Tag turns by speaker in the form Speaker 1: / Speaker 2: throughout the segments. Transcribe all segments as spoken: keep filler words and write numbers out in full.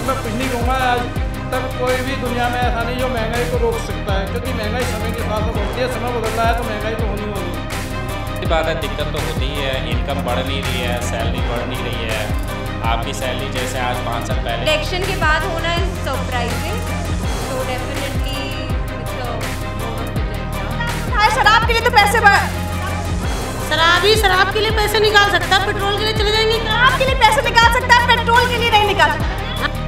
Speaker 1: मैं कुछ नहीं कहूँगा, आज तक कोई भी दुनिया में ऐसा नहीं जो महंगाई को रोक सकता है, क्योंकि महंगाई समय के साथ बढ़ती है, समय बदल रहा है तो महंगाई तो होनी होनी है।
Speaker 2: बात है, दिक्कत तो होती ही है, इनकम बढ़ नहीं रही है, सैलरी बढ़ नहीं रही है। आपकी सैलरी जैसे आज पाँच साल पहले
Speaker 3: इलेक्शन के बाद होना इज सरप्राइजिंग, सो डेफिनेटली
Speaker 4: शराब के लिए तो पैसे बढ़
Speaker 5: शराबी शराब के लिए पैसे निकाल सकता है, पेट्रोल के लिए चले जाएंगे।
Speaker 4: शराब के लिए पैसे निकाल सकता है, पेट्रोल के लिए नहीं निकाल सकता।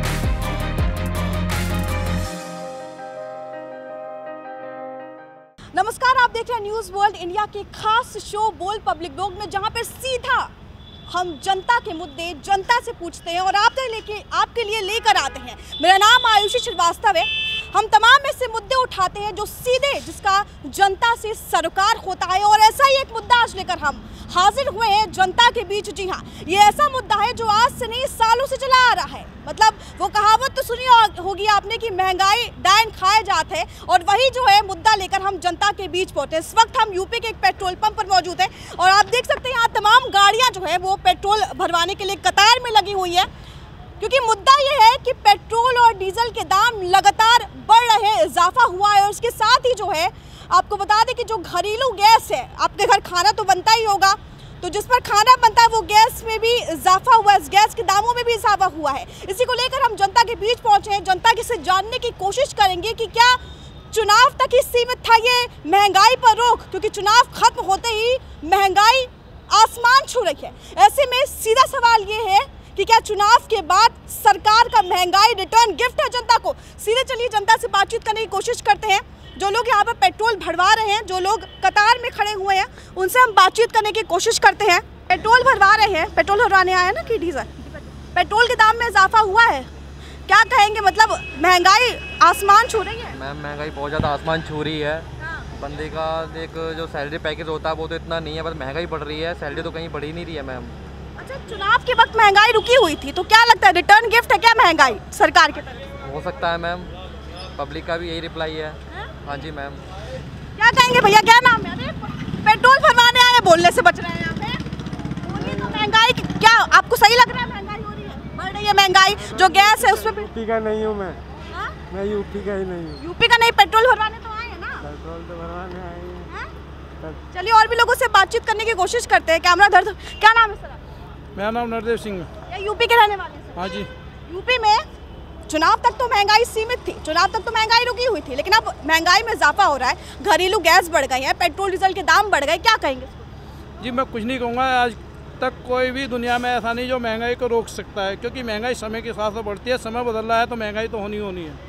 Speaker 4: नमस्कार, आप देख रहे हैं न्यूज़ वर्ल्ड इंडिया के खास शो बोल पब्लिक डॉग में, जहां पर सीधा हम जनता के मुद्दे जनता से पूछते हैं और आपके लेके आपके लिए लेकर आते हैं। मेरा नाम आयुषी श्रीवास्तव है। हम तमाम ऐसे मुद्दे उठाते हैं जो सीधे जिसका जनता से सरोकार होता है, और ऐसा ही एक मुद्दा आज लेकर हम हाजिर हुए हैं जनता के बीच। जी हाँ, ये ऐसा मुद्दा है जो आज से नहीं सालों से चला आ रहा है। मतलब वो कहावत तो सुनी होगी आपने कि महंगाई डायन खाए जाते हैं, और वही जो है मुद्दा लेकर हम जनता के बीच पहुंचे। इस वक्त हम यूपी के एक पेट्रोल पंप पर मौजूद है और आप देख सकते हैं यहाँ तमाम गाड़ियाँ जो है वो पेट्रोल भरवाने के लिए कतार में लगी हुई है, क्योंकि मुद्दा ये है कि पेट्रोल और डीजल के दाम लगातार बढ़ रहे हैं, इजाफा हुआ है। और इसके साथ ही जो है आपको बता दें कि जो घरेलू गैस है, आपके घर खाना तो बनता ही होगा, तो जिस पर खाना बनता है वो गैस में भी इजाफा हुआ है, इस गैस के दामों में भी इजाफा हुआ है। इसी को लेकर हम जनता के बीच पहुंचे हैं, जनता की से जानने की कोशिश करेंगे कि क्या चुनाव तक ही सीमित था ये महंगाई पर रोक, क्योंकि चुनाव खत्म होते ही महंगाई आसमान छू रही है। ऐसे में सीधा सवाल ये है कि क्या चुनाव के बाद सरकार का महंगाई रिटर्न गिफ्ट है जनता को। सीधे चलिए जनता से बातचीत करने की कोशिश करते हैं। जो लोग यहाँ पर पेट्रोल भरवा रहे हैं, जो लोग कतार में खड़े हुए हैं, उनसे हम बातचीत करने की कोशिश करते हैं। पेट्रोल भरवा रहे हैं, पेट्रोल भरवाने आए हैं ना कि डीजल, पेट्रोल के दाम में इजाफा हुआ है, क्या कहेंगे? मतलब महंगाई आसमान छू रही है।
Speaker 6: मैम महंगाई बहुत ज़्यादा आसमान छू रही है। बंदे का एक जो सैलरी पैकेज होता है वो तो इतना नहीं है, बस महंगाई बढ़ रही है, सैलरी तो कहीं बढ़ ही नहीं रही है मैम।
Speaker 4: अच्छा, चुनाव के वक्त महंगाई रुकी हुई थी, तो क्या लगता है रिटर्न गिफ्ट है क्या महंगाई सरकार की तरफ?
Speaker 6: हो सकता है मैम, पब्लिक का भी यही रिप्लाई है। हाँ जी मैम।
Speaker 4: क्या कहेंगे भैया, क्या नाम है? पेट्रोल भरवाने आए, बोलने से बच रहे हैं यहाँ पे। बोलिए तो महंगाई क्या आपको सही लग रहा है? महंगाई हो रही है, बढ़ रही है महंगाई, जो गैस है उसमें।
Speaker 7: यूपी का नहीं हूँ मैं।
Speaker 4: हा?
Speaker 7: मैं यूपी का ही नहीं हूँ।
Speaker 4: यूपी का नहीं, पेट्रोल भरवाने तो आए हैं ना?
Speaker 7: पेट्रोल तो भरवाने आए हैं।
Speaker 4: चलिए और भी लोगों से बातचीत करने की कोशिश करते हैं। कैमरा धर। क्या नाम है सर?
Speaker 1: मेरा नाम नरदेव सिंह है।
Speaker 4: यूपी के रहने वाले हैं?
Speaker 1: हाँ जी।
Speaker 4: यूपी में चुनाव तक तो महंगाई सीमित थी, चुनाव तक तो महंगाई रुकी हुई थी, लेकिन अब महंगाई में इजाफा हो रहा है, घरेलू गैस बढ़ गई है, पेट्रोल डीजल के दाम बढ़ गए, क्या कहेंगे?
Speaker 1: जी मैं कुछ नहीं कहूँगा, आज तक कोई भी दुनिया में ऐसा नहीं जो महंगाई को रोक सकता है, क्योंकि महंगाई समय के साथ बढ़ती है, समय बदल रहा है तो महंगाई तो होनी होनी है।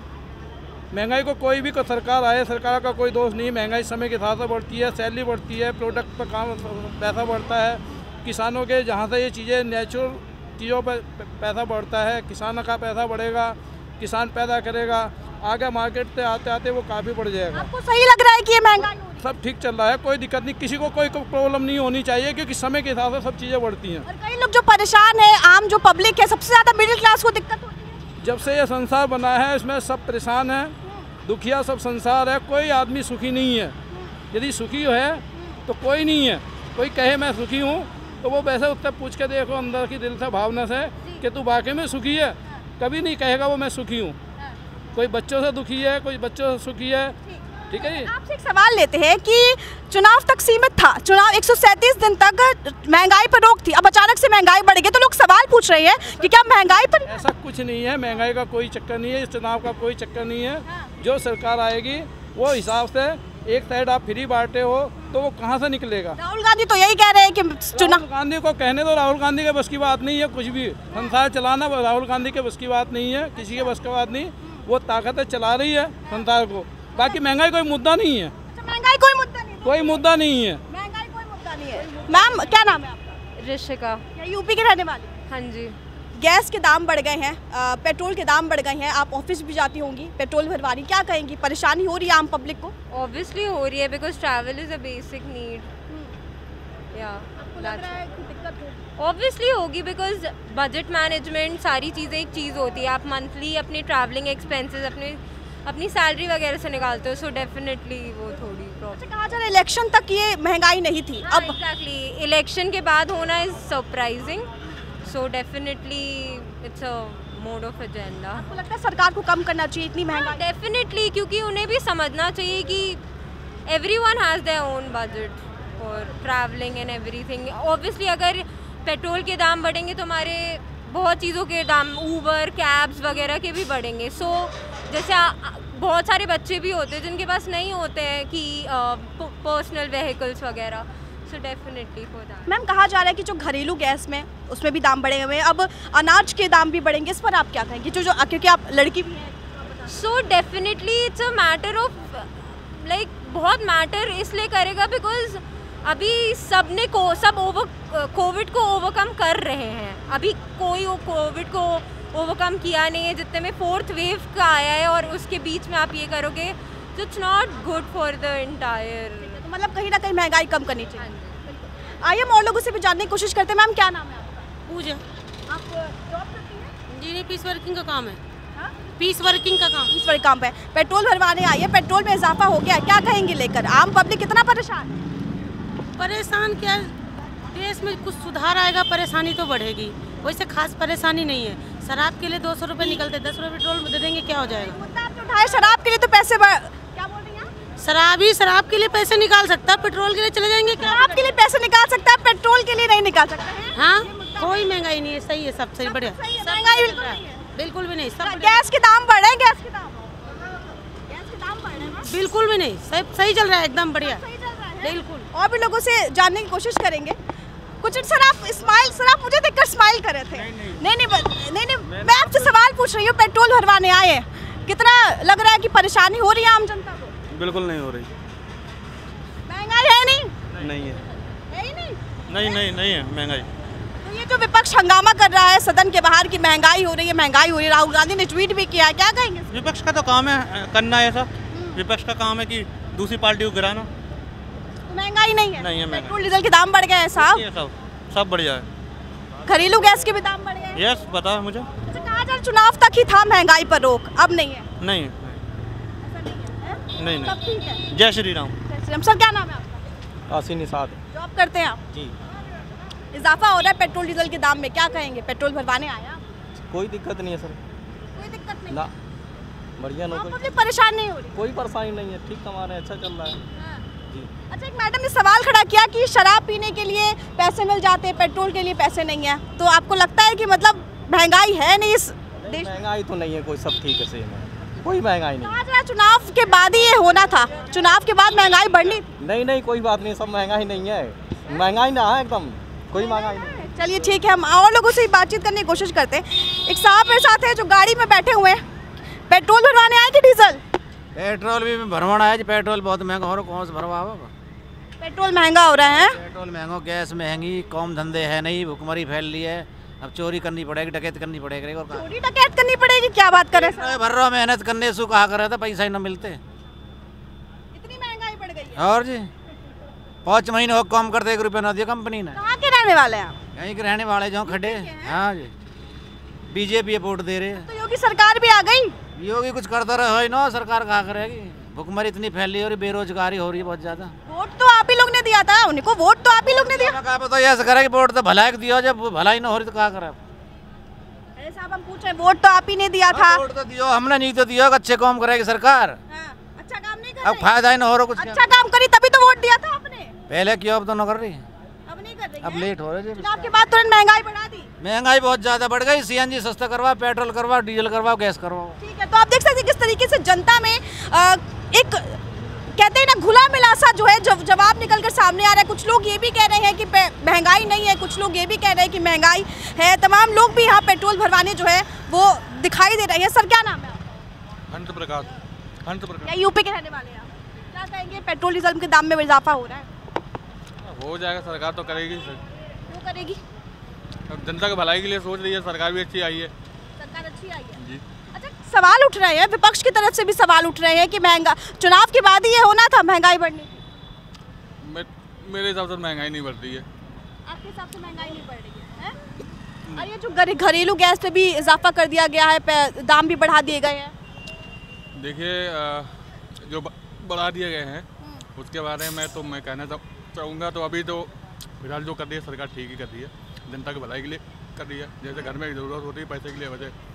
Speaker 1: महंगाई को कोई भी को सरकार आए, सरकार का कोई दोष नहीं। महंगाई समय के साथ बढ़ती है, सैलरी बढ़ती है, प्रोडक्ट पर काम पैसा बढ़ता है, किसानों के जहाँ से ये चीज़ें नेचुरल चीज़ों पर पैसा बढ़ता है, किसानों का पैसा बढ़ेगा, किसान पैदा करेगा, आगे मार्केट से आते आते वो काफ़ी बढ़ जाएगा।
Speaker 4: आपको सही लग रहा है कि ये महंगाई
Speaker 1: सब ठीक चल रहा है, कोई दिक्कत नहीं, किसी को कोई प्रॉब्लम नहीं होनी चाहिए, क्योंकि समय के हिसाब से सब चीज़ें बढ़ती हैं।
Speaker 4: और कई लोग जो परेशान है, आम जो पब्लिक है, सबसे ज़्यादा मिडिल क्लास को दिक्कत होती है।
Speaker 1: जब से ये संसार बना है इसमें सब परेशान है, दुखिया सब संसार है, कोई आदमी सुखी नहीं है। यदि सुखी है तो कोई नहीं है। कोई कहे मैं सुखी हूँ तो वो वैसे उससे पूछ के देखो अंदर की दिल से, भावना से, कि तू वाकई में सुखी है, कभी नहीं कहेगा वो मैं सुखी हूँ। कोई बच्चों से दुखी है, कोई बच्चों से सुखी है। ठीक है जी।
Speaker 4: आपसे एक सवाल लेते हैं कि चुनाव तक सीमित था, चुनाव एक सौ सैंतीस दिन तक महंगाई पर रोक थी, अब अचानक से महंगाई बढ़ गई, तो लोग सवाल पूछ रहे हैं कि क्या महंगाई पर?
Speaker 1: ऐसा कुछ नहीं है, महंगाई का कोई चक्कर नहीं है, इस चुनाव का कोई चक्कर नहीं है। जो सरकार आएगी वो हिसाब से, एक साइड आप फ्री बांटे हो तो वो कहाँ से निकलेगा?
Speaker 4: राहुल गांधी तो यही कह रहे हैं कि चुनाव।
Speaker 1: राहुल गांधी को कहने दो, राहुल गांधी के बस की बात नहीं है कुछ भी। संसार चलाना राहुल गांधी के बस की बात नहीं है, किसी के बस की बात नहीं। वो ताकतें चला रही है संसार को, बाकी महंगाई कोई मुद्दा नहीं है।
Speaker 4: महंगाई कोई मुद्दा नहीं,
Speaker 1: कोई मुद्दा नहीं है,
Speaker 4: महंगाई कोई मुद्दा नहीं है। मैम क्या नाम है आपका?
Speaker 3: ऋषिका।
Speaker 4: यूपी के रहने वाले?
Speaker 3: हाँ जी।
Speaker 4: गैस के दाम बढ़ गए हैं, पेट्रोल के दाम बढ़ गए हैं, आप ऑफिस भी जाती होंगी पेट्रोल भरवानी, क्या कहेंगी? परेशानी हो रही है आम पब्लिक को?
Speaker 3: ऑब्वियसली हो रही है, because travel is a basic need. या ऑब्वियसली होगी, बिकॉज बजट मैनेजमेंट सारी चीज़ें एक चीज़ होती है। आप मंथली अपने ट्रैवलिंग एक्सपेंसेस अपने अपनी सैलरी वगैरह से निकालते हो, सो डेफिनेटली वो थोड़ी प्रॉब्लम।
Speaker 4: कहा जा रहा है इलेक्शन तक ये महंगाई नहीं थी,
Speaker 3: अब
Speaker 4: अब
Speaker 3: एग्जैक्टली इलेक्शन के बाद होना is surprising, so definitely it's a mode of agenda.
Speaker 4: आपको लगता है सरकार को कम करना चाहिए इतनी महंगाई?
Speaker 3: डेफिनेटली, क्योंकि उन्हें भी समझना चाहिए कि everyone has their own budget for travelling and everything. Obviously अगर पेट्रोल के दाम बढ़ेंगे तो हमारे बहुत चीज़ों के दाम, ऊबर कैब्स वगैरह के भी बढ़ेंगे। सो so, जैसे आ, बहुत सारे बच्चे भी होते हैं जिनके पास नहीं होते हैं कि पर्सनल व्हीकल्स वगैरह, so definitely for that.
Speaker 4: Ma'am कहा जा रहा है कि जो घरेलू गैस में उसमें भी दाम बढ़े हुए हैं, अब अनाज के दाम भी बढ़ेंगे, इस पर आप क्या कहेंगे? जो जो क्योंकि आप लड़की भी हैं।
Speaker 3: So definitely it's a matter of like, बहुत मैटर इसलिए करेगा बिकॉज अभी सब ने को सब ओवर कोविड को ओवरकम कर रहे हैं। अभी कोई कोविड को ओवरकम किया नहीं है, जितने में फोर्थ वेव का आया है और उसके बीच में आप ये करोगे तो it's not good for the entire.
Speaker 4: तो मतलब कहीं ना कहीं महंगाई कम करनी चाहिए। आइए हम और लोगों से भी जानने की कोशिश करते हैं। मैम क्या नाम है आपका?
Speaker 5: पूजा।
Speaker 4: आप जॉब करती हैं?
Speaker 5: जी नहीं, पीस वर्किंग का काम है।
Speaker 4: हाँ?
Speaker 5: पीस वर्किंग का काम।
Speaker 4: इस बड़े काम पे पेट्रोल भरवाने आई है, पेट्रोल में इजाफा हो गया, क्या कहेंगे लेकर? आम पब्लिक कितना परेशान है?
Speaker 5: परेशान क्या, देश में कुछ सुधार आएगा, परेशानी तो बढ़ेगी। वैसे खास परेशानी नहीं है। शराब के लिए दो सौ रुपये निकलते, दस रुपये पेट्रोल दे देंगे, क्या हो जाएगा?
Speaker 4: मुद्दा आपने उठाया, शराब के लिए तो पैसे बढ़... क्या बोल रही हैं आप?
Speaker 5: शराबी शराब के लिए पैसे निकाल सकता है, पेट्रोल के लिए चले जाएंगे क्या?
Speaker 4: शराब के लिए पैसे निकाल सकता है, पेट्रोल के लिए नहीं निकाल सकता है।
Speaker 5: हाँ, कोई महंगाई नहीं है, सही है, सब सही, बढ़िया।
Speaker 4: सही है, महंगाई बिल्कुल नहीं है।
Speaker 5: बिल्कुल भी नहीं, सब बढ़िया।
Speaker 4: गैस के दाम बढ़ रहे हैं, गैस के दाम गैस के दाम बढ़ रहे हैं ना?
Speaker 5: बिल्कुल भी नहीं, सब सही चल रहा है, एकदम बढ़िया,
Speaker 4: सही चल रहा है।
Speaker 5: बिल्कुल।
Speaker 4: और भी लोगों से जानने की कोशिश करेंगे। कुछ सर आप स्माइल सर आप मुझे देखकर स्माइल कर रहे थे। नहीं नहीं नहीं नहीं, नहीं, नहीं मैं आपसे सवाल पूछ रही हूँ, पेट्रोल भरवाने आए हैं, कितना लग रहा है कि परेशानी हो रही है आम जनता को?
Speaker 7: बिल्कुल नहीं हो रही।
Speaker 4: महंगाई है नहीं?
Speaker 7: नहीं है।
Speaker 4: है ही नहीं?
Speaker 7: नहीं नहीं नहीं है महंगाई।
Speaker 4: तो ये जो विपक्ष हंगामा कर रहा है सदन के बाहर की महंगाई हो रही है, महंगाई हो रही है, राहुल गांधी ने ट्वीट भी किया है, क्या कहेंगे?
Speaker 7: विपक्ष का तो काम है करना ऐसा, विपक्ष का काम है कि दूसरी पार्टी को गिराना।
Speaker 4: तो महंगाई नहीं है?
Speaker 7: नहीं है महंगाई।
Speaker 4: पेट्रोल डीजल के दाम बढ़ गए हैं साहब,
Speaker 7: ये सब सब बढ़िया है।
Speaker 4: घरेलू गैस के भी दाम बढ़ गए हैं।
Speaker 7: यस, पता है मुझे।
Speaker 4: अच्छा, कहा जा रहा चुनाव तक ही था महंगाई पर रोक, अब नहीं है?
Speaker 7: नहीं
Speaker 4: ऐसा नहीं है, हैं?
Speaker 7: नहीं
Speaker 4: सब ठीक है।
Speaker 7: नहीं। जय श्री राम।
Speaker 4: जय श्री राम। सर क्या नाम है आपका?
Speaker 7: आसीन निषाद
Speaker 4: जॉब करते हैं आप?
Speaker 7: जी।
Speaker 4: इजाफा हो रहा है पेट्रोल डीजल के दाम में, क्या कहेंगे? पेट्रोल भरवाने आए आप?
Speaker 7: कोई दिक्कत नहीं है सर।
Speaker 4: कोई दिक्कत नहीं?
Speaker 7: ना, बढ़िया
Speaker 4: आप
Speaker 7: नौकरी,
Speaker 4: पब्लिक परेशान नहीं हो रही?
Speaker 7: कोई परेशानी नहीं है, ठीक कमा रहे हैं, अच्छा चल रहा है
Speaker 4: हाँ।
Speaker 7: जी।
Speaker 4: अच्छा, एक मैडम ने सवाल खड़ा किया कि शराब पीने के लिए पैसे मिल जाते हैं, पेट्रोल के लिए पैसे नहीं है, तो आपको लगता है कि मतलब महंगाई है नहीं इस देश में?
Speaker 7: महंगाई तो नहीं है, कोई सब ठीक है, सेम है, कोई महंगाई नहीं।
Speaker 4: कहा जा रहा चुनाव के बाद ही ये होना था, चुनाव के बाद महंगाई बढ़नी थी।
Speaker 7: नहीं नहीं, कोई बात नहीं, सब महंगाई नहीं है, महंगाई ना है एकदम, कोई महंगाई नहीं।
Speaker 4: चलिए ठीक है, हम और लोगों से बातचीत करने की कोशिश करते हैं। एक साहब मेरे साथ है जो गाड़ी में बैठे हुए हैं, पेट्रोल भरवाने आए कि डीजल?
Speaker 8: पेट्रोल भी भरवाना है, पेट्रोल बहुत महंगा हो रहा, कौन से भरवा?
Speaker 4: पेट्रोल महंगा हो रहा है,
Speaker 8: पेट्रोल महंगा, गैस महंगी, कौम धंधे है नहीं, भुखमरी फैल रही है, अब चोरी करनी पड़ेगी, डकैत करनी पड़ेगी। और कहाँ
Speaker 4: चोरी डकैत करनी पड़ेगी? क्या बात कर रहे हैं सर?
Speaker 8: भर रहा, मेहनत करने से कहा कर रहा था, पैसा ही न मिलते।
Speaker 4: इतनी महंगाई बढ़ गई है।
Speaker 8: और जी पाँच महीने हो काम करते, एक रुपया न दिया कंपनी ने।
Speaker 4: कहाँ के रहने वाले हैं आप?
Speaker 8: कहीं के रहने वाले जो खड़े, हाँ जी, बीजेपी वोट दे रहे हैं।
Speaker 4: तो योगी सरकार भी आ गई।
Speaker 8: योगी कुछ करता रहे हो ना, सरकार कहा करेगी, भुखमरी इतनी फैली हो रही, बेरोजगारी हो रही है बहुत ज्यादा।
Speaker 4: वोट तो आप ही लोग ने दिया था, उनको वोट तो आप ही लोग ने दिया।
Speaker 8: कहा तो ऐसा करे कि वोट तो भलाई दिया, जब भलाई ना हो रही तो क्या करे?
Speaker 4: अरे साहब हम पूछ रहे हैं, वोट तो आप ही ने दिया था।
Speaker 8: वोट तो दियो, हमने नहीं तो दिया, अच्छे काम करेगी सरकार।
Speaker 4: हाँ, अच्छा काम नहीं कर
Speaker 8: अब
Speaker 4: रही।
Speaker 8: फायदा ही ना हो रहा कुछ।
Speaker 4: अच्छा काम करी तभी तो वोट दिया था आपने।
Speaker 8: पहले क्यों, अब तो न कर रही,
Speaker 4: अब नहीं कर रही
Speaker 8: अब
Speaker 4: है?
Speaker 8: लेट हो रहा है।
Speaker 4: चुनाव के बाद तुरंत महंगाई बढ़ा दी।
Speaker 8: महंगाई बहुत ज्यादा बढ़ गई, सीएनजी सस्ता करवाओ, पेट्रोल करवाओ, डीजल करवाओ, गैस करवाओ।
Speaker 4: ठीक है, तो आप देख सकते हैं किस तरीके से जनता में आ, एक कहते हैं ना घुला मिला सा जो है जब जवाब निकल कर सामने आ रहा है। कुछ लोग ये भी कह रहे हैं कि महंगाई नहीं है, कुछ लोग ये भी कह रहे हैं कि महंगाई है। तमाम लोग भी यहाँ पेट्रोल भरवाने जो है वो दिखाई दे रहे हैं। सर क्या नाम है आपका?
Speaker 7: हंत प्रकाश। हंत प्रकाश।
Speaker 4: क्या यूपी के रहने वाले हैं आप? क्या कहेंगे, पेट्रोल डीजल के दाम में इजाफा हो रहा है?
Speaker 7: हो जाएगा, सरकार तो करेगी सर।
Speaker 4: क्यों करेगी?
Speaker 7: अब जनता की भलाई के लिए सोच रही है, सरकार भी अच्छी आई है।
Speaker 4: सरकार अच्छी आई है
Speaker 7: जी।
Speaker 4: अच्छा, सवाल उठ रहे हैं विपक्ष की तरफ से भी सवाल उठ रहे हैं कि महंगा चुनाव के बाद ही ये होना था, महंगाई बढ़नी थी।
Speaker 7: मैं मेरे हिसाब से महंगाई नहीं बढ़ रही है।
Speaker 4: आपके हिसाब से महंगाई नहीं बढ़ रही है, है? और ये जो घरे- घरेलू गैस पे भी इजाफा कर दिया गया है, पे- दाम भी बढ़ा दिए गए हैं।
Speaker 7: देखिए, जो बढ़ा दिए गए हैं उसके बारे में तो मैं कहना चाहूँगा, तो अभी तो फिलहाल जो कर रही है सरकार ठीक ही कर रही है, जनता की भलाई के लिए कर रही है। जैसे घर में ज़रूरत होती है पैसे के लिए, वजह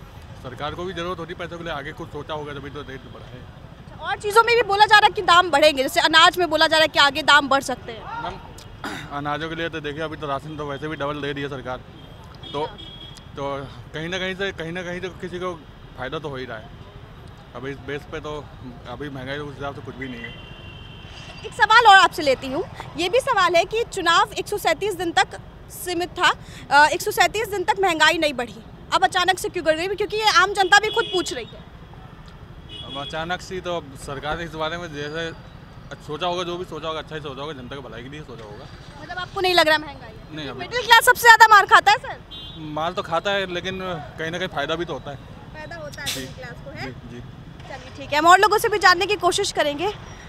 Speaker 7: सरकार को भी ज़रूरत होती पैसों के लिए, आगे कुछ सोचा होगा तभी तो रेट बढ़ा है।
Speaker 4: और चीज़ों में भी बोला जा रहा है कि दाम बढ़ेंगे, जैसे अनाज में बोला जा रहा है कि आगे दाम बढ़ सकते हैं।
Speaker 7: मैम अनाजों के लिए तो देखिए अभी तो राशन तो वैसे भी डबल दे रही है सरकार, तो तो कहीं ना कहीं से कहीं ना कहीं तो किसी को फ़ायदा तो हो ही रहा है। अभी इस बेस पे तो अभी महंगाई उस हिसाब से कुछ भी नहीं है।
Speaker 4: एक सवाल और आपसे लेती हूँ, ये भी सवाल है कि चुनाव एक सौ सैंतीस दिन तक सीमित था, एक सौ सैंतीस दिन तक महंगाई नहीं बढ़ी, अब अचानक से क्यों बढ़ गई? क्योंकि ये आम जनता भी खुद पूछ रही है।
Speaker 7: अब अचानक से तो अब सरकार ने इस बारे में जैसे सोचा होगा, जो भी सोचा होगा अच्छा ही सोचा होगा, जनता की भलाई के लिए सोचा होगा।
Speaker 4: मतलब आपको नहीं लग रहा महंगाई
Speaker 7: नहीं, अभी
Speaker 4: मिडिल क्लास सबसे ज़्यादा मार खाता है सर?
Speaker 7: माल तो खाता है लेकिन कहीं ना कहीं फ़ायदा भी तो होता है।
Speaker 4: फायदा होता है मिडिल क्लास को, है?
Speaker 7: जी जी।
Speaker 4: चलिए ठीक है, हम और लोगों से भी जानने की कोशिश करेंगे।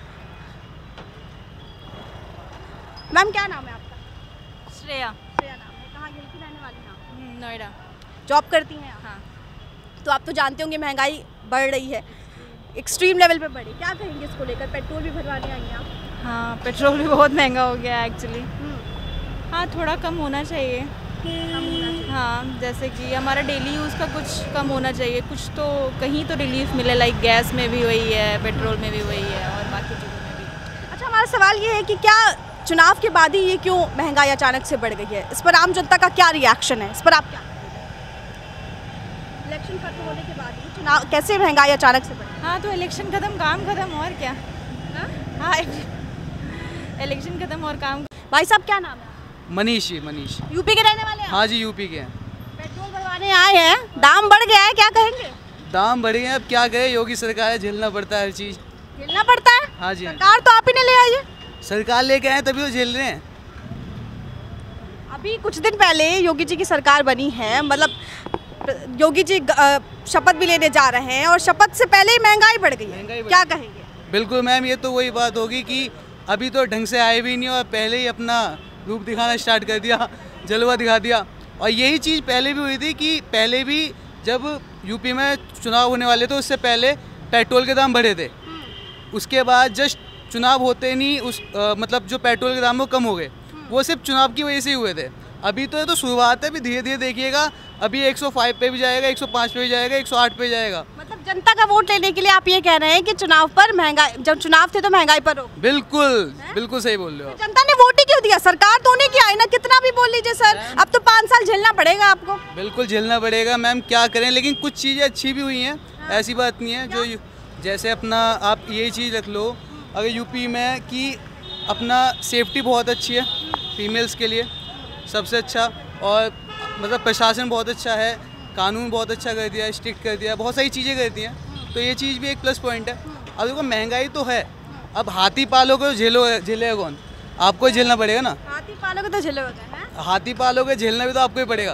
Speaker 4: मैम क्या नाम है आपका?
Speaker 9: श्रेया।
Speaker 4: श्रेया नाम है, कहाँ की रहने वाली हैं आप?
Speaker 9: नोएडा।
Speaker 4: जॉब करती हैं आप?
Speaker 9: हाँ।
Speaker 4: तो आप तो जानते होंगे महंगाई बढ़ रही है, एक्सट्रीम लेवल पे बढ़ी, क्या कहेंगे इसको लेकर? पेट्रोल भी भरवाने आई हैं आप?
Speaker 9: हाँ, पेट्रोल भी बहुत महंगा हो गया है एक्चुअली। हाँ, थोड़ा कम होना चाहिए। हाँ, जैसे कि हमारा डेली यूज़ का कुछ कम होना चाहिए, कुछ तो कहीं तो रिलीफ मिले, लाइक गैस में भी वही है, पेट्रोल में भी वही है और बाकी चीज़ों में भी।
Speaker 4: अच्छा, हमारा सवाल ये है कि क्या चुनाव के बाद ही ये क्यों महंगाई अचानक से बढ़ गई है? इस पर आम जनता का क्या रिएक्शन है? इस पर आप क्या, इलेक्शन खत्म होने के बाद ही चुनाव कैसे महंगाई अचानक से बढ़ी?
Speaker 9: हाँ, तो इलेक्शन खत्म काम खत्म और क्या। हाँ, इलेक्शन खत्म और काम।
Speaker 4: भाई साहब क्या नाम है?
Speaker 10: मनीष जी, मनीष।
Speaker 4: यूपी के रहने वाले हैं?
Speaker 10: हाँ जी, यूपी के हैं।
Speaker 4: पेट्रोल भरवाने आए हैं, दाम बढ़ गया है, क्या कहेंगे?
Speaker 10: दाम बढ़े हैं, अब क्या कहे, योगी सरकार है, झेलना पड़ता है हर चीज़।
Speaker 4: झेलना पड़ता है?
Speaker 10: हाँ जी।
Speaker 4: सरकार तो आप ही ने ले आई है।
Speaker 10: सरकार लेके आए तभी तो झेल रहे हैं।
Speaker 4: अभी कुछ दिन पहले योगी जी की सरकार बनी है, मतलब योगी जी शपथ भी लेने जा रहे हैं और शपथ से पहले ही महंगाई बढ़ गई है, क्या कहेंगे?
Speaker 10: बिल्कुल मैम, ये तो वही बात होगी कि अभी तो ढंग से आए भी नहीं और पहले ही अपना रूप दिखाना स्टार्ट कर दिया, जलवा दिखा दिया। और यही चीज़ पहले भी हुई थी कि पहले भी जब यूपी में चुनाव होने वाले थे उससे पहले पेट्रोल के दाम बढ़े थे, उसके बाद जस्ट चुनाव होते नहीं उस आ, मतलब जो पेट्रोल के दाम वो कम हो गए, वो सिर्फ चुनाव की वजह से ही हुए थे। अभी तो ये तो शुरुआत है, अभी धीरे धीरे देखिएगा, अभी एक सौ पाँच पे भी जाएगा, एक सौ पाँच पे भी जाएगा, एक सौ आठ पे जाएगा।
Speaker 4: मतलब जनता का वोट लेने के लिए आप ये कह रहे हैं कि चुनाव पर महंगाई, जब चुनाव थे तो महंगाई पर हो?
Speaker 10: बिल्कुल बिल्कुल सही बोल रहे हो।
Speaker 4: जनता ने वोट ही क्यों दिया? सरकार तो उन्हीं की आई ना, कितना भी बोल लीजिए सर, अब तो पाँच साल झेलना पड़ेगा आपको।
Speaker 10: बिल्कुल झेलना पड़ेगा मैम, क्या करें, लेकिन कुछ चीज़ें अच्छी भी हुई हैं, ऐसी बात नहीं है। जो जैसे अपना आप यही चीज़ रख लो, अगर यूपी में कि अपना सेफ्टी बहुत अच्छी है फीमेल्स के लिए, सबसे अच्छा, और मतलब प्रशासन बहुत अच्छा है, कानून बहुत अच्छा कर दिया है, स्ट्रिक्ट कर दिया है, बहुत सारी चीज़ें कर दी हैं, तो ये चीज़ भी एक प्लस पॉइंट है। अब देखो महंगाई तो है, अब हाथी पालोगे तो झेलो झेलेगा कौन? आपको झेलना पड़ेगा ना।
Speaker 4: हाथी पालोगे तो झेलोगे, हैं?
Speaker 10: हाथी पालोगे, झेलना भी तो आपको ही पड़ेगा।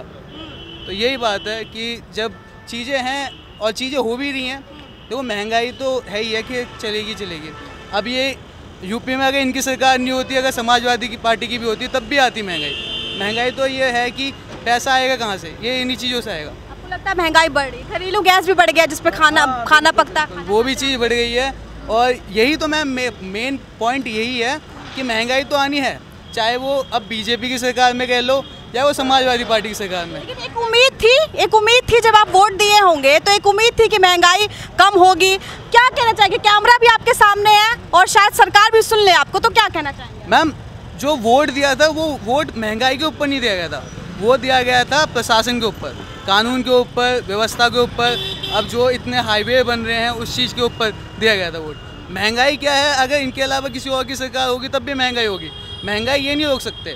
Speaker 10: तो यही बात है कि जब चीज़ें हैं और चीज़ें हो भी रही हैं, देखो महंगाई तो है ही है कि चलेगी चलेगी। अब ये यूपी में अगर इनकी सरकार नहीं होती, अगर समाजवादी की पार्टी की भी होती, तब भी आती महंगाई। महंगाई तो ये है कि पैसा आएगा कहाँ से, ये इन्हीं चीज़ों से आएगा।
Speaker 4: आपको लगता है महंगाई बढ़ रही? घरेलू गैस भी बढ़ गया जिस पे खाना खाना पकता है,
Speaker 10: वो भी चीज़ बढ़ गई है। और यही तो मैम मेन पॉइंट यही है कि महंगाई तो आनी है, चाहे वो अब बीजेपी की सरकार में कह लो या वो समाजवादी पार्टी की सरकार में।
Speaker 4: लेकिन एक उम्मीद थी, एक उम्मीद थी जब आप वोट दिए होंगे तो एक उम्मीद थी कि महंगाई कम होगी। क्या कहना चाहेंगे? कैमरा भी आपके सामने है और शायद सरकार भी सुन ले आपको, तो क्या कहना चाहेंगे?
Speaker 10: मैम जो वोट दिया था वो वोट महंगाई के ऊपर नहीं दिया गया था, वो दिया गया था प्रशासन के ऊपर, कानून के ऊपर, व्यवस्था के ऊपर। अब जो इतने हाईवे बन रहे हैं उस चीज़ के ऊपर दिया गया था वोट। महंगाई क्या है, अगर इनके अलावा किसी और की सरकार होगी तब भी महंगाई होगी। महंगाई ये नहीं रोक सकते।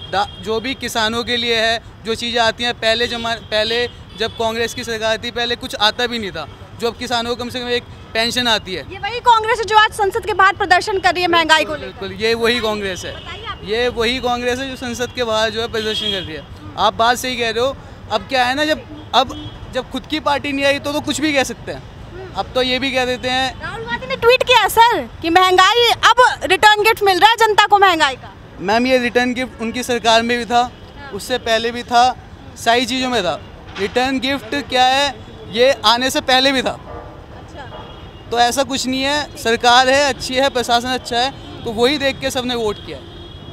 Speaker 10: जो भी किसानों के लिए है, जो चीज़ें आती हैं, पहले जमा पहले जब कांग्रेस की सरकार थी पहले कुछ आता भी नहीं था, जो अब किसानों को कम से कम एक पेंशन आती है।
Speaker 4: ये वही कांग्रेस है जो आज संसद के बाहर प्रदर्शन कर रही है महंगाई को लेकर।
Speaker 10: बिल्कुल, ये वही कांग्रेस है, ये वही कांग्रेस है जो संसद के बाहर जो है प्रदर्शन कर रही है। आप बात सही कह रहे हो। अब क्या है ना, जब अब जब खुद की पार्टी नहीं आई तो तो कुछ भी कह सकते हैं। अब तो ये भी कह देते हैं,
Speaker 4: राहुल गांधी ने ट्वीट किया सर कि महंगाई, अब रिटर्न गिफ्ट मिल रहा है जनता को महंगाई का।
Speaker 10: मैम ये रिटर्न गिफ्ट उनकी सरकार में भी था, उससे पहले भी था, सारी चीज़ों में था। रिटर्न गिफ्ट क्या है, ये आने से पहले भी था। अच्छा। तो ऐसा कुछ नहीं है, सरकार है अच्छी है, प्रशासन अच्छा है, तो वही देख के सबने वोट किया।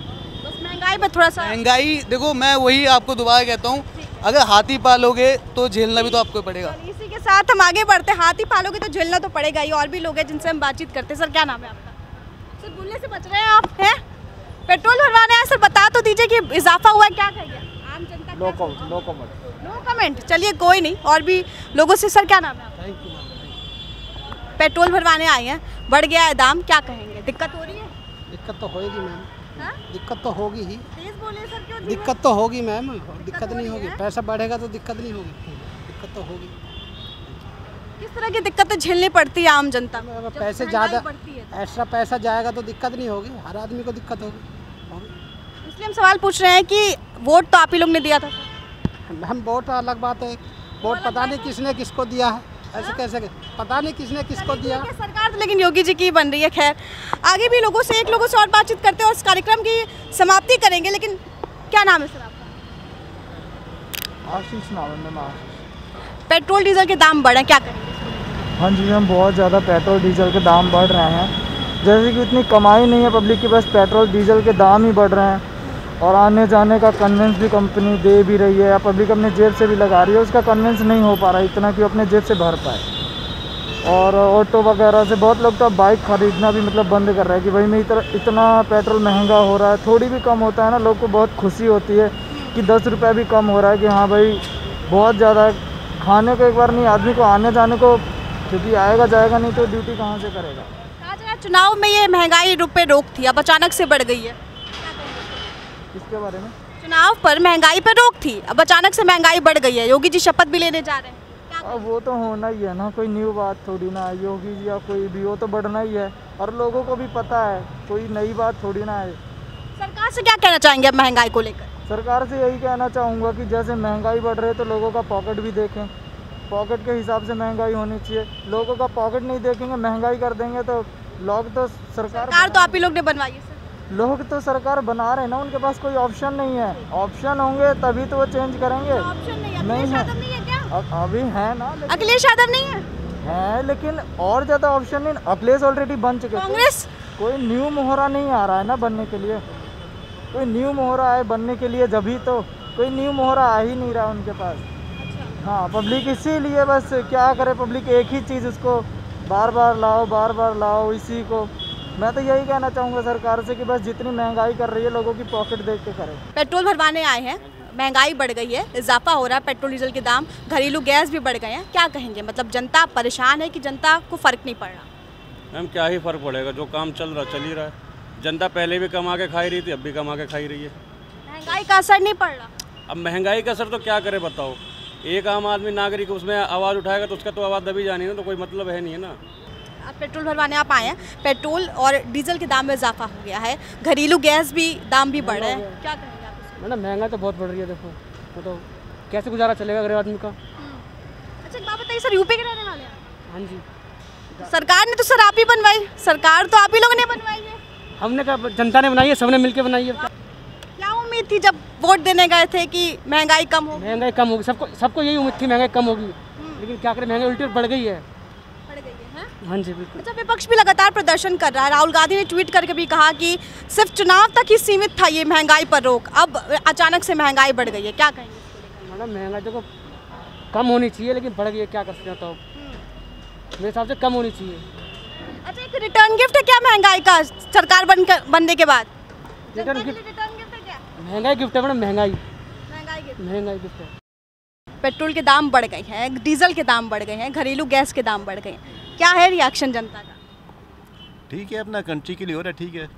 Speaker 4: बस महंगाई पे थोड़ा सा,
Speaker 10: महंगाई देखो, मैं वही आपको दोबारा कहता हूँ, अगर हाथी पालोगे तो झेलना भी तो आपको पड़ेगा।
Speaker 4: इसी के साथ हम आगे बढ़ते हैं। हाथी पालोगे तो झेलना तो पड़ेगा ही। और भी लोग हैं जिनसे हम बातचीत करते हैं। सर क्या नाम है आपका? सर बोलने से बच रहे हैं आप हैं? पेट्रोल भरवाने आए सर, बता तो दीजिए कि इजाफा हुआ है, क्या कहेंगे आम जनता? No comment, no comment, no comment. चलिए कोई नहीं, और भी लोगों से। सर क्या नाम है आपका? Thank you. पेट्रोल भरवाने आए हैं, बढ़ गया है दाम, क्या कहेंगे? दिक्कत हो रही है?
Speaker 11: दिक्कत तो होगी मैम,
Speaker 4: हाँ?
Speaker 11: दिक्कत तो होगी ही।
Speaker 4: तेज बोले सर, क्यों?
Speaker 11: दिक्कत तो होगी मैम, दिक्कत
Speaker 4: हो
Speaker 11: नहीं
Speaker 4: रही
Speaker 11: होगी।
Speaker 4: है?
Speaker 11: पैसा बढ़ेगा तो दिक्कत नहीं होगी, दिक्कत तो होगी।
Speaker 4: किस तरह की दिक्कतें झेलनी पड़ती है आम जनता को?
Speaker 11: अगर
Speaker 4: जब
Speaker 11: पैसे
Speaker 4: महंगाई
Speaker 11: ज़्यादा
Speaker 4: बढ़ती है
Speaker 11: एक्स्ट्रा पैसा जाएगा तो दिक्कत नहीं होगी, हर आदमी को दिक्कत होगी, होगी।
Speaker 4: इसलिए हम सवाल पूछ रहे हैं कि वोट तो आप ही लोग ने दिया था सर।
Speaker 11: हम वोट अलग बात है, वोट पता नहीं किसने किसको दिया है, ऐसे कैसे पता नहीं किसने किसको दिया।
Speaker 4: सरकार तो लेकिन योगी जी की बन रही है। खैर आगे भी लोगों से, एक लोगों से और बातचीत करते हैं और इस कार्यक्रम की समाप्ति करेंगे। लेकिन क्या नाम है सर आपका?
Speaker 12: आशीष नाम है मेरा।
Speaker 4: पेट्रोल डीजल के दाम बढ़े, क्या करेंगे?
Speaker 12: हाँ जी मैम, बहुत ज़्यादा पेट्रोल डीजल के दाम बढ़ रहे हैं। जैसे कि इतनी कमाई नहीं है पब्लिक की, बस पेट्रोल डीजल के दाम ही बढ़ रहे हैं। और आने जाने का कन्वेंस भी कंपनी दे भी रही है, या पब्लिक अपने जेब से भी लगा रही है, उसका कन्वेंस नहीं हो पा रहा है इतना कि अपने जेब से भर पाए। और ऑटो वगैरह से बहुत लोग तो अब बाइक ख़रीदना भी मतलब बंद कर रहे हैं कि भाई मैं इतना इतना पेट्रोल महंगा हो रहा है। थोड़ी भी कम होता है ना, लोग को बहुत खुशी होती है कि दस रुपये भी कम हो रहा है, कि हाँ भाई बहुत ज़्यादा। खाने को एक बार नहीं, आदमी को आने जाने को, क्योंकि आएगा जाएगा नहीं तो ड्यूटी कहाँ से करेगा।
Speaker 4: कहा जा रहा है चुनाव में ये महंगाई रुपए रोक थी, अब अचानक से बढ़ गई है।
Speaker 12: इसके बारे में
Speaker 4: चुनाव पर महंगाई पर रोक थी, अब अचानक से महंगाई बढ़ गई है। योगी जी शपथ भी लेने जा रहे हैं।
Speaker 12: अब वो तो होना ही है ना, कोई न्यू बात थोड़ी ना है। योगी जी या कोई भी, वो तो बढ़ना ही है और लोगों को भी पता है, कोई नई बात थोड़ी ना है।
Speaker 4: सरकार से क्या कहना चाहेंगे अब महंगाई को लेकर?
Speaker 12: सरकार से यही कहना चाहूँगा कि जैसे महंगाई बढ़ रही है तो लोगों का पॉकेट भी देखें, पॉकेट के हिसाब से महंगाई होनी चाहिए। लोगों का पॉकेट नहीं देखेंगे, महंगाई कर देंगे तो लोग तो सरकार
Speaker 4: सरकार तो आप ही लोग ने बनवाई है सर।
Speaker 12: लोग तो सरकार बना रहे हैं ना, उनके पास कोई ऑप्शन नहीं है। ऑप्शन होंगे तभी तो वो चेंज करेंगे।
Speaker 4: ऑप्शन नहीं है,
Speaker 12: नहीं
Speaker 4: अखिलेश
Speaker 12: है,
Speaker 4: यादव नहीं है क्या?
Speaker 12: अब अभी है ना, लेकिन
Speaker 4: अखिलेश यादव नहीं है,
Speaker 12: है लेकिन और ज़्यादा ऑप्शन नहीं। अखिलेश ऑलरेडी बन चुके हैं।
Speaker 4: कांग्रेस
Speaker 12: कोई न्यू मोहरा नहीं आ रहा है ना बनने के लिए, कोई न्यू मोहरा है बनने के लिए, जब भी तो कोई न्यू मोहरा आ ही नहीं रहा उनके पास। हाँ, पब्लिक इसीलिए बस क्या करे, पब्लिक एक ही चीज़ उसको बार बार लाओ बार बार लाओ इसी को। मैं तो यही कहना चाहूँगा सरकार से कि बस जितनी महंगाई कर रही है लोगों की पॉकेट देख के करें।
Speaker 4: पेट्रोल भरवाने आए हैं, महंगाई बढ़ गई है, इजाफा हो रहा है पेट्रोल डीजल के दाम, घरेलू गैस भी बढ़ गए हैं, क्या कहेंगे? मतलब जनता परेशान है कि जनता को फ़र्क नहीं पड़ रहा?
Speaker 13: मैम क्या ही फ़र्क पड़ेगा, जो काम चल रहा चल ही रहा है। जनता पहले भी कमा के खाई रही थी, अब भी कमा के खाई रही है।
Speaker 4: महंगाई का असर नहीं पड़ रहा?
Speaker 13: अब महंगाई का असर तो क्या करे बताओ। एक आम आदमी नागरिक उसमें आवाज़ उठाएगा तो उसका तो आवाज़ दबी जानी ना, तो कोई मतलब है नहीं है ना।
Speaker 4: आप पेट्रोल भरवाने आप आए हैं, पेट्रोल और डीजल के दाम में इजाफा हो गया है, घरेलू गैस भी दाम भी बढ़ रहे हैं, क्या कहेंगे आप इसमें?
Speaker 14: मैडम महंगाई तो बहुत बढ़ रही है, देखो वो तो कैसे गुजारा चलेगा गरीब आदमी का।
Speaker 4: अच्छा एक बात बताइए सर, यूपी के रहने वाले हैं?
Speaker 14: हाँ जी।
Speaker 4: सरकार ने तो सर आप ही बनवाई, सरकार तो आप ही लोगों ने बनवाई है।
Speaker 14: हमने कहा, जनता ने बनाई है, सबने मिलकर बनाई है।
Speaker 4: क्या उम्मीद थी जब वोट देने गए थे कि महंगाई कम होगी?
Speaker 14: महंगाई कम होगी, सबको सबको यही उम्मीद थी महंगाई कम होगी, लेकिन क्या करें, महंगाई उल्टी बढ़ गई है।
Speaker 4: बढ़ गई है, हाँ?
Speaker 14: हाँ जी बिल्कुल।
Speaker 4: अच्छा विपक्ष भी लगातार प्रदर्शन कर रहा है, राहुल गांधी ने ट्वीट करके भी कहा कि सिर्फ चुनाव तक ही सीमित था ये महंगाई पर रोक, अब अचानक से महंगाई बढ़ गई है, क्या कहेंगे?
Speaker 14: मैडम महंगाई देखो कम होनी चाहिए, लेकिन बढ़ गई है, क्या कर सकते हैं। तो मेरे हिसाब से कम होनी चाहिए।
Speaker 4: अच्छा एक रिटर्न गिफ्ट है क्या महंगाई का सरकार बन बनने के बाद?
Speaker 14: रिटर्न गिफ्ट,
Speaker 4: रिटर्न गिफ्ट है क्या?
Speaker 14: महंगाई गिफ्ट है मैडम, महंगाई
Speaker 4: महंगाई गिफ्ट,
Speaker 14: महंगाई गिफ्ट है।
Speaker 4: पेट्रोल के दाम बढ़ गए हैं, डीजल के दाम बढ़ गए हैं, घरेलू गैस के दाम बढ़ गए हैं, क्या है रिएक्शन जनता का?
Speaker 15: ठीक है, अपना कंट्री के लिए हो रहा है, ठीक है,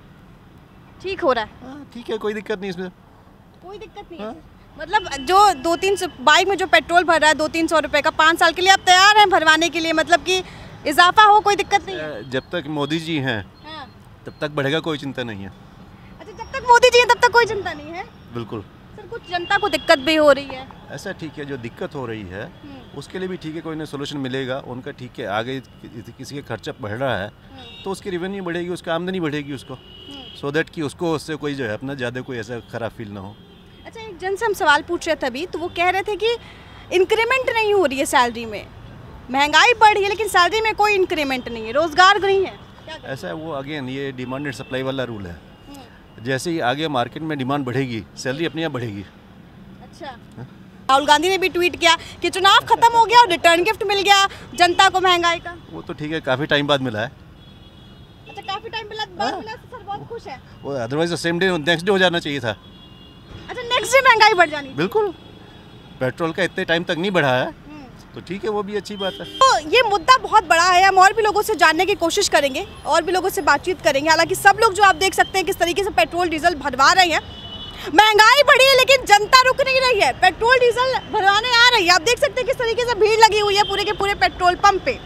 Speaker 4: ठीक हो रहा है,
Speaker 15: ठीक है, कोई दिक्कत नहीं इसमें,
Speaker 4: कोई दिक्कत नहीं है। मतलब जो दो तीन सौ बाइक में जो पेट्रोल भर रहा है दो तीन सौ रुपये का, पाँच साल के लिए आप तैयार हैं भरवाने के लिए, मतलब कि इजाफा हो कोई दिक्कत नहीं है?
Speaker 15: जब तक मोदी जी हैं
Speaker 4: हाँ।
Speaker 15: तब तक बढ़ेगा, कोई चिंता नहीं है।
Speaker 4: अच्छा जब तक मोदी जी हैं तब तक कोई चिंता नहीं है?
Speaker 15: बिल्कुल।
Speaker 4: सर कुछ जनता को दिक्कत भी हो रही है।
Speaker 15: ऐसा ठीक है, जो दिक्कत हो रही है उसके लिए भी ठीक है, कोई ना सोल्यूशन मिलेगा उनका, ठीक है। आगे किसी का खर्चा बढ़ रहा है तो उसकी रेवेन्यू बढ़ेगी, उसकी आमदनी बढ़ेगी उसको, सो दैट कि उसको उससे कोई जो है अपना ज़्यादा कोई ऐसा ख़राब फील ना हो।
Speaker 4: अच्छा एक जन से हम सवाल पूछ रहे थे अभी, तो वो कह रहे थे कि इंक्रीमेंट नहीं हो रही है सैलरी में, महंगाई बढ़ रही है लेकिन सैलरी में कोई इंक्रीमेंट नहीं है, रोजगार नहीं है।
Speaker 15: ऐसा है, वो अगेन ये डिमांड एंड सप्लाई वाला रूल है। जैसे ही आगे मार्केट में डिमांड बढ़ेगी, सैलरी अपने आप बढ़ेगी।
Speaker 4: अच्छा राहुल गांधी ने भी ट्वीट किया कि चुनाव खत्म हो गया और रिटर्न गिफ्ट मिल गया जनता को महंगाई का।
Speaker 15: वो तो ठीक है, काफ़ी टाइम बाद मिला है।
Speaker 4: अच्छा, काफी टाइम बाद मिला तो सर बहुत खुश है।
Speaker 15: वो otherwise same day next day हो जाना चाहिए था।
Speaker 4: अच्छा, नेक्स्ट डे महंगाई बढ़ जानी।
Speaker 15: बिल्कुल, पेट्रोल का इतने टाइम तक नहीं बढ़ा है तो ठीक है, वो भी अच्छी बात है।
Speaker 4: तो ये मुद्दा बहुत बड़ा है, हम और भी लोगों से जानने की कोशिश करेंगे और भी लोगों से बातचीत करेंगे। हालांकि सब लोग जो आप देख सकते हैं किस तरीके से पेट्रोल डीजल भरवा रहे हैं। महंगाई बढ़ी है लेकिन जनता रुक नहीं रही है, पेट्रोल डीजल भरवाने आ रही है। आप देख सकते हैं किस तरीके से भीड़ लगी हुई है पूरे के पूरे पेट्रोल पंप पे।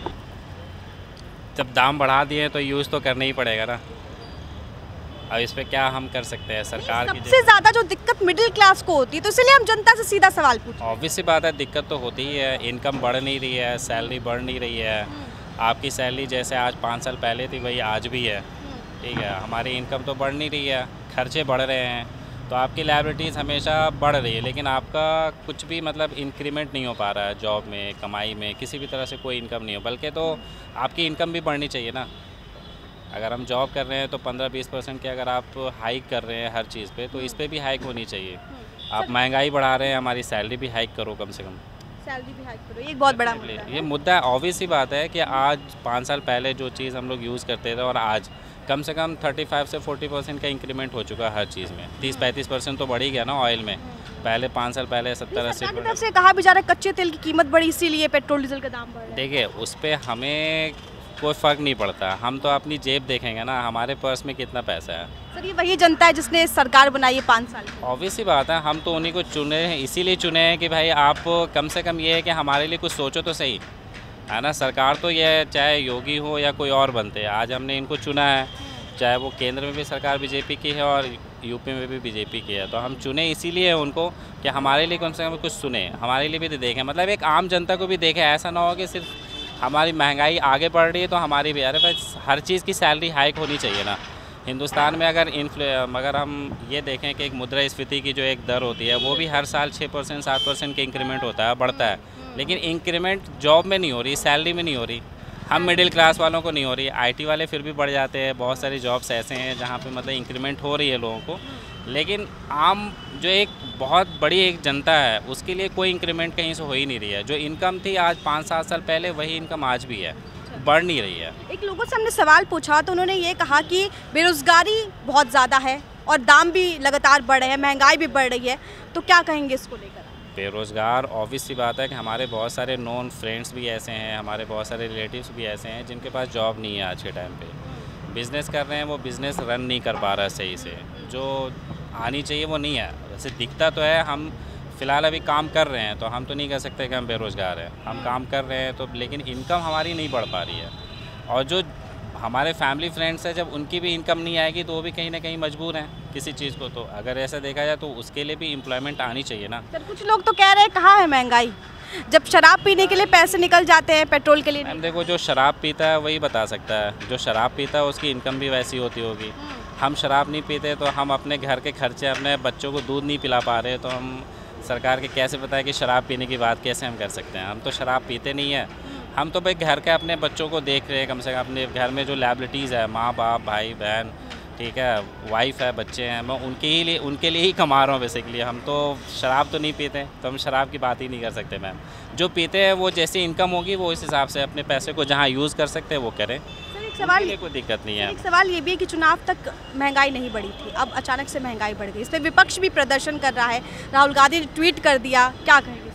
Speaker 2: जब दाम बढ़ा दिए तो यूज़ तो करना ही पड़ेगा ना। अब इस पे क्या हम कर सकते हैं, सरकार की
Speaker 4: सबसे ज्यादा जो दिक्कत मिडिल क्लास को होती है, तो इसलिए हम जनता से सीधा सवाल पूछें।
Speaker 2: ऑब्वियस सी बात है, दिक्कत तो होती ही है। इनकम बढ़ नहीं रही है, सैलरी बढ़ नहीं रही है। आपकी सैलरी जैसे आज पाँच साल पहले थी वही आज भी है, ठीक है। हमारी इनकम तो बढ़ नहीं रही है, खर्चे बढ़ रहे हैं, तो आपकी लायबिलिटीज़ हमेशा बढ़ रही है, लेकिन आपका कुछ भी मतलब इंक्रीमेंट नहीं हो पा रहा है जॉब में, कमाई में, किसी भी तरह से कोई इनकम नहीं हो। बल्कि तो आपकी इनकम भी बढ़नी चाहिए ना। अगर हम जॉब कर रहे हैं तो पंद्रह बीस परसेंट की अगर आप हाइक कर रहे हैं हर चीज़ पे, तो इस पे भी हाइक होनी चाहिए। आप महंगाई बढ़ा रहे हैं, हमारी सैलरी भी हाइक करो कम से कम।
Speaker 4: सैलरी भी हाइक करो, ये एक बहुत बड़ा मुद्दा है।
Speaker 2: ये मुद्दा ऑब्वियस ही बात है कि आज पाँच साल पहले जो चीज़ हम लोग यूज़ करते थे और आज कम से कम पैंतीस से चालीस परसेंट का इंक्रीमेंट हो चुका है हर चीज़ में। तीस पैंतीस परसेंट तो बढ़ ही गया ना ऑयल में। पहले पाँच साल पहले सत्तर अस्सी
Speaker 4: परसेंट से कहा भी जा रहा है कच्चे तेल की कीमत बढ़ी इसीलिए पेट्रोल डीजल का दाम बढ़ रहा है।
Speaker 2: देखिए, उस पर हमें कोई फ़र्क नहीं पड़ता, हम तो अपनी जेब देखेंगे ना, हमारे पर्स में कितना पैसा है।
Speaker 4: सर, ये वही जनता है जिसने सरकार बनाई है पाँच साल।
Speaker 2: ऑब्वियस ही बात है, हम तो उन्हीं को चुने हैं, इसीलिए चुने हैं कि भाई आप कम से कम ये है कि हमारे लिए कुछ सोचो तो सही, है ना। सरकार तो ये चाहे योगी हो या कोई और बनते, आज हमने इनको चुना है, चाहे वो केंद्र में भी सरकार बीजेपी की है और यूपी में भी बीजेपी की है, तो हम चुने इसीलिए उनको कि हमारे लिए कम से कम कुछ सुने, हमारे लिए भी तो देखें, मतलब एक आम जनता को भी देखें। ऐसा ना हो कि सिर्फ हमारी महंगाई आगे बढ़ रही है तो हमारी भी, अरे भाई हर चीज़ की सैलरी हाइक होनी चाहिए ना। हिंदुस्तान में अगर इन्फ्ले अगर हम ये देखें कि एक मुद्रास्फीति की जो एक दर होती है वो भी हर साल छः परसेंट सात परसेंट के इंक्रीमेंट होता है, बढ़ता है, लेकिन इंक्रीमेंट जॉब में नहीं हो रही, सैलरी में नहीं हो रही। हम मिडिल क्लास वालों को नहीं हो रही, आईटी वाले फिर भी बढ़ जाते हैं। बहुत सारी जॉब्स ऐसे हैं जहाँ पे मतलब इंक्रीमेंट हो रही है लोगों को, लेकिन आम जो एक बहुत बड़ी एक जनता है उसके लिए कोई इंक्रीमेंट कहीं से हो ही नहीं रही है। जो इनकम थी आज पाँच सात साल पहले वही इनकम आज भी है, बढ़ नहीं रही है।
Speaker 4: एक लोगों से हमने सवाल पूछा तो उन्होंने ये कहा कि बेरोज़गारी बहुत ज़्यादा है और दाम भी लगातार बढ़ रहे हैं, महंगाई भी बढ़ रही है, तो क्या कहेंगे इसको लेकर?
Speaker 2: बेरोज़गार ऑब्वियस सी बात है कि हमारे बहुत सारे नॉन फ्रेंड्स भी ऐसे हैं, हमारे बहुत सारे रिलेटिव्स भी ऐसे हैं जिनके पास जॉब नहीं है आज के टाइम पे। बिज़नेस कर रहे हैं, वो बिज़नेस रन नहीं कर पा रहा है सही से, जो आनी चाहिए वो नहीं है। वैसे दिखता तो है, हम फ़िलहाल अभी काम कर रहे हैं तो हम तो नहीं कह सकते कि हम बेरोज़गार हैं, हम काम कर रहे हैं तो, लेकिन इनकम हमारी नहीं बढ़ पा रही है। और जो हमारे फैमिली फ्रेंड्स हैं, जब उनकी भी इनकम नहीं आएगी तो वो भी कहीं ना कहीं मजबूर हैं किसी चीज़ को। तो अगर ऐसा देखा जाए तो उसके लिए भी एम्प्लॉयमेंट आनी चाहिए ना।
Speaker 4: सर, कुछ लोग तो कह रहे हैं कहाँ है महंगाई, जब शराब पीने के लिए पैसे निकल जाते हैं पेट्रोल के लिए।
Speaker 2: मैम देखो, जो शराब पीता है वही बता सकता है, जो शराब पीता है उसकी इनकम भी वैसी होती होगी। हम शराब नहीं पीते तो हम अपने घर के खर्चे, अपने बच्चों को दूध नहीं पिला पा रहे, तो हम सरकार के कैसे पता है कि शराब पीने की बात कैसे हम कर सकते हैं? हम तो शराब पीते नहीं है, हम तो भाई घर के अपने बच्चों को देख रहे हैं, कम से कम अपने घर में जो लायबिलिटीज़ है, माँ बाप भाई बहन, ठीक है, वाइफ है, बच्चे हैं, मैं उनके ही लिए उनके लिए ही कमा रहा हूँ बेसिकली। हम तो शराब तो नहीं पीते, तो हम शराब की बात ही नहीं कर सकते मैम। जो पीते हैं वो जैसी इनकम होगी वो इस हिसाब से अपने पैसे को जहाँ यूज़ कर सकते हैं वो करें,
Speaker 4: सवाल
Speaker 2: कोई दिक्कत नहीं है।
Speaker 4: एक सवाल ये भी है कि चुनाव तक महंगाई नहीं बढ़ी थी, अब अचानक से महंगाई बढ़ गई, इस पर विपक्ष भी प्रदर्शन कर रहा है, राहुल गांधी ने ट्वीट कर दिया, क्या कहेंगे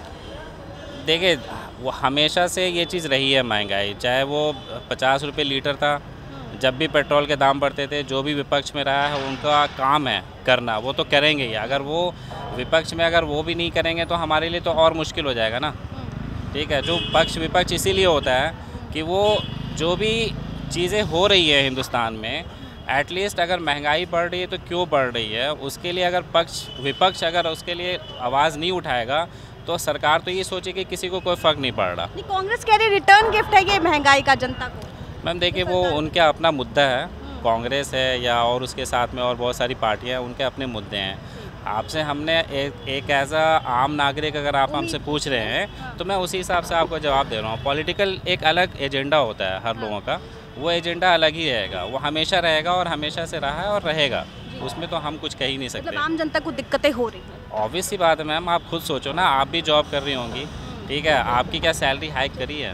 Speaker 4: इसको?
Speaker 2: देखिए, वो हमेशा से ये चीज़ रही है महंगाई, चाहे वो पचास रुपये लीटर था, जब भी पेट्रोल के दाम बढ़ते थे, जो भी विपक्ष में रहा है उनका काम है करना, वो तो करेंगे ही। अगर वो विपक्ष में अगर वो भी नहीं करेंगे तो हमारे लिए तो और मुश्किल हो जाएगा ना, ठीक है। जो पक्ष विपक्ष इसीलिए होता है कि वो जो भी चीज़ें हो रही है हिंदुस्तान में, एटलीस्ट अगर महंगाई बढ़ रही है तो क्यों बढ़ रही है, उसके लिए अगर पक्ष विपक्ष अगर उसके लिए आवाज़ नहीं उठाएगा तो सरकार तो ये सोचे कि किसी को कोई फ़र्क नहीं पड़ रहा।
Speaker 4: नहीं, कांग्रेस कह रही रिटर्न गिफ्ट है ये महंगाई का जनता को।
Speaker 2: मैम देखिए, वो उनका अपना मुद्दा है, कांग्रेस है या और उसके साथ में और बहुत सारी पार्टियां हैं, उनके अपने मुद्दे हैं। आपसे हमने एक एक एज अ आम नागरिक अगर आप हमसे पूछ रहे हैं तो मैं उसी हिसाब से आपको जवाब दे रहा हूँ। पॉलिटिकल एक अलग एजेंडा होता है हर लोगों का, वो एजेंडा अलग ही रहेगा, वो हमेशा रहेगा और हमेशा से रहा है और रहेगा। उसमें तो हम कुछ कह ही नहीं सकते।
Speaker 4: मतलब आम जनता को दिक्कतें हो रही हैं।
Speaker 2: ऑब्वियस सी बात है मैम, आप खुद सोचो ना, आप भी जॉब कर रही होंगी, ठीक है, आपकी क्या सैलरी हाइक करी है?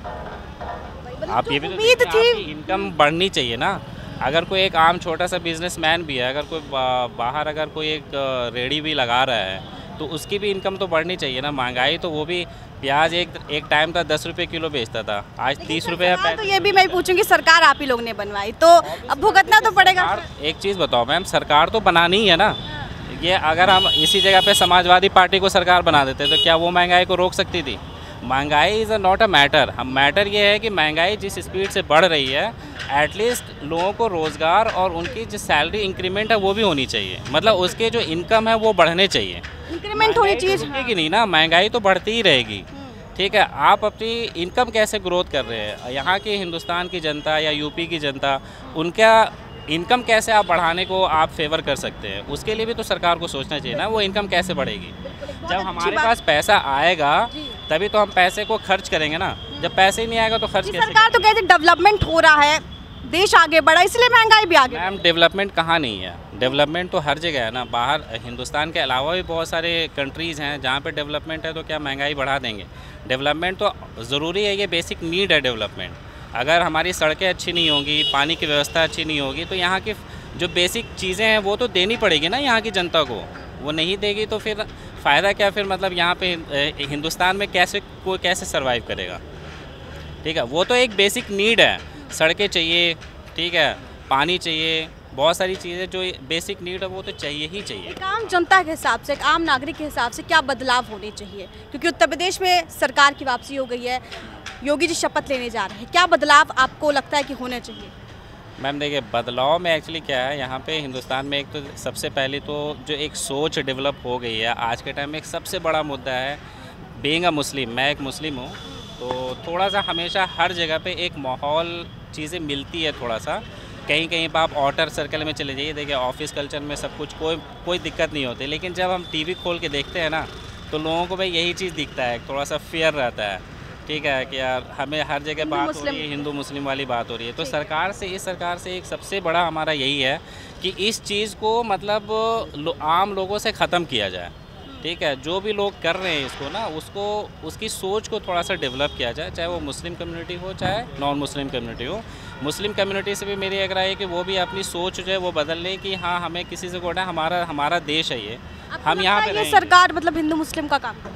Speaker 2: आप ये भी तो
Speaker 4: उम्मीद
Speaker 2: देखिए,
Speaker 4: थी।
Speaker 2: आपकी इनकम बढ़नी चाहिए ना। अगर कोई एक आम छोटा सा बिजनेसमैन भी है, अगर कोई बा, बाहर अगर कोई एक रेडी भी लगा रहा है तो उसकी भी इनकम तो बढ़नी चाहिए ना। महंगाई तो वो भी, प्याज एक एक टाइम था दस रुपये किलो बेचता था, आज तीस रुपये है।
Speaker 4: तो ये भी मैं पूछूंगी, सरकार आप ही लोग ने बनवाई तो अब भुगतना तो पड़ेगा।
Speaker 2: एक चीज़ बताओ मैम, सरकार तो बनानी ही है ना। ये अगर हम इसी जगह पे समाजवादी पार्टी को सरकार बना देते तो क्या वो महंगाई को रोक सकती थी? महंगाई is a not a matter. हम मैटर ये है कि महंगाई जिस स्पीड से बढ़ रही है, एटलीस्ट लोगों को रोज़गार और उनकी जो सैलरी इंक्रीमेंट है वो भी होनी चाहिए। मतलब उसके जो इनकम है वो बढ़ने चाहिए,
Speaker 4: इंक्रीमेंट होनी चाहिए
Speaker 2: कि नहीं ना। महंगाई तो बढ़ती ही रहेगी, ठीक है। आप अपनी इनकम कैसे ग्रोथ कर रहे हैं? यहाँ की हिंदुस्तान की जनता या यूपी की जनता, उनका इनकम कैसे आप बढ़ाने को आप फेवर कर सकते हैं? उसके लिए भी तो सरकार को सोचना चाहिए ना, वो इनकम कैसे बढ़ेगी। जब हमारे पास पैसा आएगा तभी तो हम पैसे को खर्च करेंगे ना। जब पैसे ही नहीं आएगा तो खर्च कैसे?
Speaker 4: सरकार तो कहती है डेवलपमेंट हो रहा है, देश आगे बढ़ा, इसलिए महंगाई भी आगे।
Speaker 2: मैम डेवलपमेंट कहाँ नहीं है? डेवलपमेंट तो हर जगह है ना। बाहर हिंदुस्तान के अलावा भी बहुत सारे कंट्रीज़ हैं जहाँ पे डेवलपमेंट है, तो क्या महंगाई बढ़ा देंगे? डेवलपमेंट तो ज़रूरी है, ये बेसिक नीड है डेवलपमेंट। अगर हमारी सड़कें अच्छी नहीं होंगी, पानी की व्यवस्था अच्छी नहीं होगी, तो यहाँ की जो बेसिक चीज़ें हैं वो तो देनी पड़ेगी ना यहाँ की जनता को। वो नहीं देगी तो फिर फ़ायदा क्या? फिर मतलब यहाँ पे हिंदुस्तान में कैसे कोई कैसे सर्वाइव करेगा? ठीक है, वो तो एक बेसिक नीड है। सड़कें चाहिए, ठीक है, पानी चाहिए, बहुत सारी चीज़ें जो बेसिक नीड है वो तो चाहिए ही चाहिए।
Speaker 4: एक आम जनता के हिसाब से, एक आम नागरिक के हिसाब से क्या बदलाव होने चाहिए? क्योंकि उत्तर प्रदेश में सरकार की वापसी हो गई है, योगी जी शपथ लेने जा रहे हैं, क्या बदलाव आपको लगता है कि होने चाहिए?
Speaker 2: मैम देखिए, बदलाव में एक्चुअली क्या है, यहाँ पे हिंदुस्तान में एक तो सबसे पहले तो जो एक सोच डेवलप हो गई है आज के टाइम में, एक सबसे बड़ा मुद्दा है बीइंग अ मुस्लिम। मैं एक मुस्लिम हूँ, तो थोड़ा सा हमेशा हर जगह पे एक माहौल चीज़ें मिलती है थोड़ा सा। कहीं कहीं पर आप आउटर सर्कल में चले जाइए, देखिए ऑफिस कल्चर में सब कुछ कोई कोई दिक्कत नहीं होती, लेकिन जब हम टीवी खोल के देखते हैं ना तो लोगों को भाई यही चीज़ दिखता है, थोड़ा सा फियर रहता है, ठीक है, कि यार हमें हर जगह बात हो रही है, हिंदू मुस्लिम वाली बात हो रही है। तो सरकार से, इस सरकार से एक सबसे बड़ा हमारा यही है कि इस चीज़ को मतलब लो, आम लोगों से ख़त्म किया जाए, ठीक है। जो भी लोग कर रहे हैं इसको ना, उसको उसकी सोच को थोड़ा सा डेवलप किया जाए, चाहे वो मुस्लिम कम्युनिटी हो चाहे नॉन मुस्लिम कम्युनिटी हो। मुस्लिम कम्युनिटी से भी मेरी एक राय है कि वो भी अपनी सोच जो है वो बदल लें कि हाँ, हमें किसी से कोटा, हमारा हमारा देश है ये, हम यहाँ पे
Speaker 4: ये सरकार मतलब हिंदू मुस्लिम का काम करे?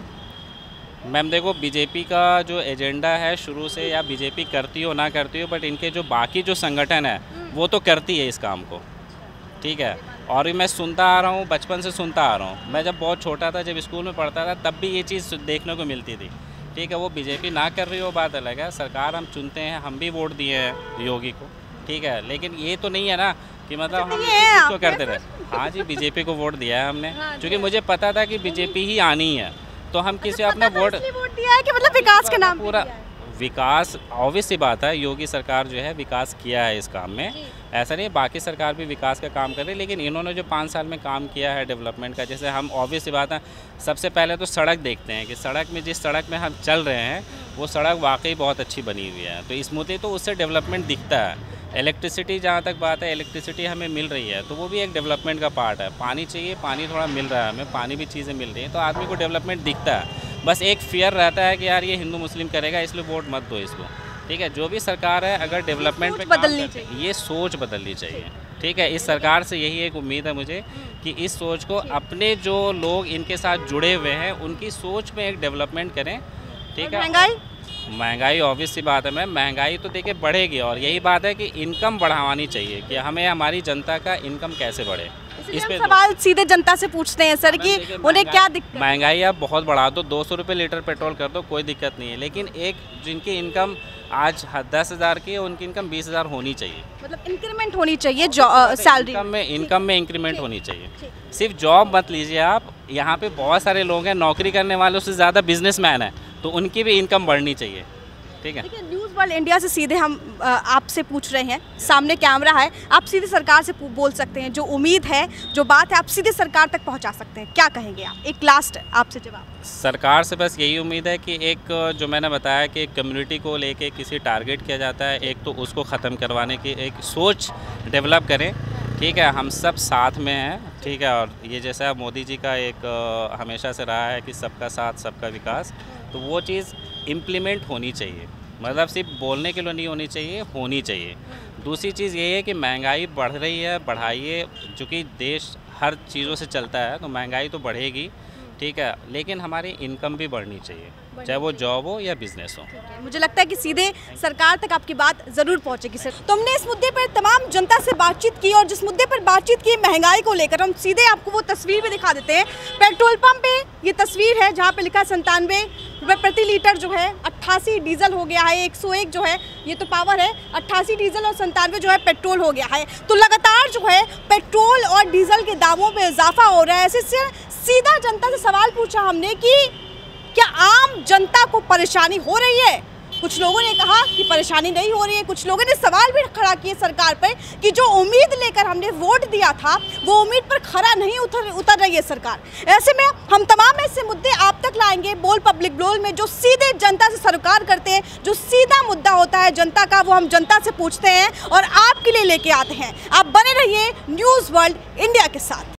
Speaker 2: मैम देखो, बीजेपी का जो एजेंडा है शुरू से, या बीजेपी करती हो ना करती हो, बट इनके जो बाकी जो संगठन है वो तो करती है इस काम को, ठीक है। और भी मैं सुनता आ रहा हूँ, बचपन से सुनता आ रहा हूँ। मैं जब बहुत छोटा था, जब स्कूल में पढ़ता था, तब भी ये चीज़ देखने को मिलती थी, ठीक है। वो बीजेपी ना कर रही हो बात अलग है, सरकार हम चुनते हैं, हम भी वोट दिए हैं योगी को, ठीक है। लेकिन ये तो नहीं है ना कि मतलब हम इसको करते रहे। हाँ जी, बीजेपी को वोट दिया है हमने, क्योंकि मुझे पता था कि बीजेपी ही आनी है, तो हम किसी अपना वोट
Speaker 4: वोट दिया है कि मतलब विकास के नाम
Speaker 2: पूरा विकास, ऑब्वियस सी बात है, योगी सरकार जो है विकास किया है इस काम में, ऐसा नहीं, बाकी सरकार भी विकास का काम कर रही है, लेकिन इन्होंने जो पाँच साल में काम किया है डेवलपमेंट का, जैसे हम ऑब्वियस सी बात है, सबसे पहले तो सड़क देखते हैं कि सड़क में, जिस सड़क में हम चल रहे हैं वो सड़क वाकई बहुत अच्छी बनी हुई है, तो स्मूथली तो उससे डेवलपमेंट दिखता है। इलेक्ट्रिसिटी, जहाँ तक बात है, इलेक्ट्रिसिटी हमें मिल रही है, तो वो भी एक डेवलपमेंट का पार्ट है। पानी चाहिए, पानी थोड़ा मिल रहा है हमें, पानी भी चीज़ें मिल रही हैं, तो आदमी को डेवलपमेंट दिखता है। बस एक फियर रहता है कि यार ये हिंदू मुस्लिम करेगा, इसलिए वोट मत दो इसको, ठीक है। जो भी सरकार है, अगर डेवलपमेंट पे
Speaker 4: बदलनी चाहिए,
Speaker 2: ये सोच बदलनी चाहिए, ठीक है। इस सरकार से यही एक उम्मीद है मुझे कि इस सोच को, अपने जो लोग इनके साथ जुड़े हुए हैं उनकी सोच में एक डेवलपमेंट करें, ठीक है।
Speaker 4: महंगाई
Speaker 2: महंगाई ऑब्वियस सी बात है मैम, महंगाई तो देखिए बढ़ेगी, और यही बात है कि इनकम बढ़ावानी चाहिए, कि हमें हमारी जनता का इनकम कैसे बढ़े।
Speaker 4: इस पे सवाल सीधे जनता से पूछते हैं सर कि उन्हें क्या दिक्कत?
Speaker 2: महंगाई आप बहुत बढ़ा दो, दो सौ रुपये लीटर पेट्रोल कर दो, कोई दिक्कत नहीं है, लेकिन एक जिनकी इनकम आज दस हज़ार की है, उनकी इनकम बीस हज़ार होनी चाहिए,
Speaker 4: मतलब इंक्रीमेंट होनी चाहिए सैलरी
Speaker 2: इनकम में, इनकम में इंक्रीमेंट होनी चाहिए। सिर्फ जॉब मत लीजिए आप, यहाँ पे बहुत सारे लोग हैं, नौकरी करने वालों से ज़्यादा बिजनेसमैन है, तो उनकी भी इनकम बढ़नी चाहिए, ठीक है।
Speaker 4: देखिए, न्यूज़ वर्ल्ड इंडिया से सीधे हम आपसे पूछ रहे हैं, सामने कैमरा है, आप सीधे सरकार से बोल सकते हैं, जो उम्मीद है, जो बात है, आप सीधे सरकार तक पहुंचा सकते हैं, क्या कहेंगे आप? एक लास्ट आपसे जवाब।
Speaker 2: सरकार से बस यही उम्मीद है कि एक, जो मैंने बताया कि एक कम्युनिटी को लेके किसी टारगेट किया जाता है, एक तो उसको ख़त्म करवाने की एक सोच डेवलप करें, ठीक है, हम सब साथ में हैं, ठीक है। और ये जैसा मोदी जी का एक अ, हमेशा से रहा है कि सबका साथ सबका विकास, तो वो चीज़ इम्प्लीमेंट होनी चाहिए। मतलब सिर्फ बोलने के लिए नहीं होनी चाहिए, होनी चाहिए। दूसरी चीज़ ये है कि महंगाई बढ़ रही है, बढ़ाइए, चूँकि देश हर चीज़ों से चलता है तो महंगाई तो बढ़ेगी, ठीक है, लेकिन हमारी इनकम भी बढ़नी चाहिए, चाहे वो जॉब हो या बिजनेस हो।
Speaker 4: मुझे लगता है कि सीधे सरकार तक आपकी बात जरूर पहुंचेगी सर। तो हमने इस मुद्दे पर तमाम जनता से बातचीत की और जिस मुद्दे पर बातचीत की महंगाई को लेकर, हम सीधे आपको वो तस्वीर भी दिखा देते हैं। पेट्रोल पंप पे ये तस्वीर है जहाँ पे लिखा संतानवे रुपये प्रति लीटर जो है, अट्ठासी डीजल हो गया है, एक सौ एक जो है ये तो पावर है, अट्ठासी डीजल और संतानवे जो है पेट्रोल हो गया है। तो लगातार जो है पेट्रोल और डीजल के दामों में इजाफा हो रहा है। ऐसे से सीधा जनता से सवाल पूछा हमने कि क्या आम जनता को परेशानी हो रही है। कुछ लोगों ने कहा कि परेशानी नहीं हो रही है, कुछ लोगों ने सवाल भी खड़ा किए सरकार पर कि जो उम्मीद लेकर हमने वोट दिया था वो उम्मीद पर खरा नहीं उतर उतर रही है सरकार। ऐसे में हम तमाम ऐसे मुद्दे आप तक लाएंगे बोल पब्लिक बोल में, जो सीधे जनता से सरकार करते हैं, जो सीधा मुद्दा होता है जनता का, वो हम जनता से पूछते हैं और आपके लिए लेके आते हैं। आप बने रहिए न्यूज़ वर्ल्ड इंडिया के साथ।